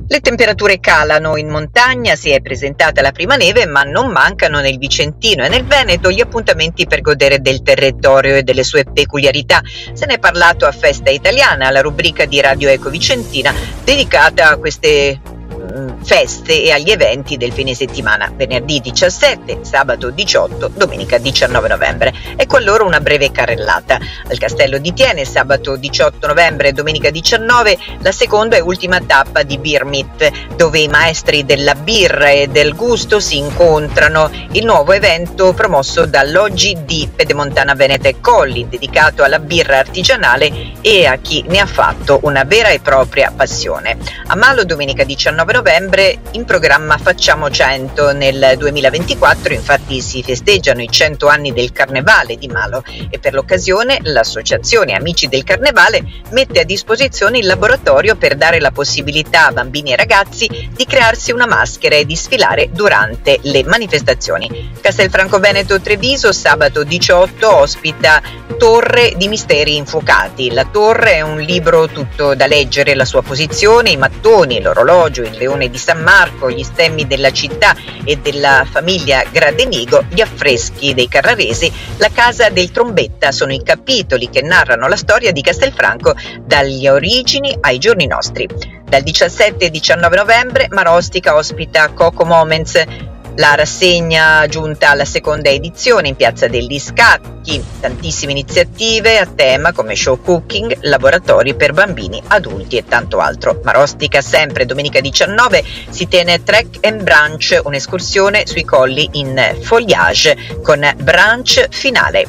Le temperature calano in montagna, si è presentata la prima neve, ma non mancano nel Vicentino e nel Veneto gli appuntamenti per godere del territorio e delle sue peculiarità. Se ne è parlato a Festa Italiana, la rubrica di Radio Eco Vicentina dedicata a queste feste e agli eventi del fine settimana, venerdì 17, sabato 18, domenica 19 novembre. Ecco allora una breve carrellata. Al Castello di Thiene, sabato 18 novembre e domenica 19, la seconda e ultima tappa di Beer Meet, dove i maestri della birra e del gusto si incontrano. Il nuovo evento promosso dall'OGD Pedemontana Veneta e Colli, dedicato alla birra artigianale e a chi ne ha fatto una vera e propria passione. A Malo, domenica 19 novembre, in programma Facciamo 100. Nel 2024 infatti si festeggiano i 100 anni del Carnevale di Malo e per l'occasione l'associazione Amici del Carnevale mette a disposizione il laboratorio per dare la possibilità a bambini e ragazzi di crearsi una maschera e di sfilare durante le manifestazioni. Castelfranco Veneto Treviso, sabato 18, ospita Torre di Misteri Infuocati. La torre è un libro tutto da leggere, la sua posizione, i mattoni, l'orologio, il leone di San Marco, gli stemmi della città e della famiglia Gradenigo, gli affreschi dei Carraresi, la casa del Trombetta sono i capitoli che narrano la storia di Castelfranco dalle origini ai giorni nostri. Dal 17 e 19 novembre Marostica ospita Coco Moments, la rassegna giunta alla seconda edizione in Piazza degli Scacchi, tantissime iniziative a tema come show cooking, laboratori per bambini, adulti e tanto altro. Marostica sempre domenica 19 si tiene Trek and Brunch, un'escursione sui colli in foliage con brunch finale.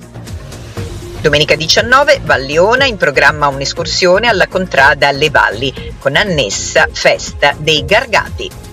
Domenica 19, Valliona, in programma un'escursione alla contrada alle valli con annessa festa dei Gargati.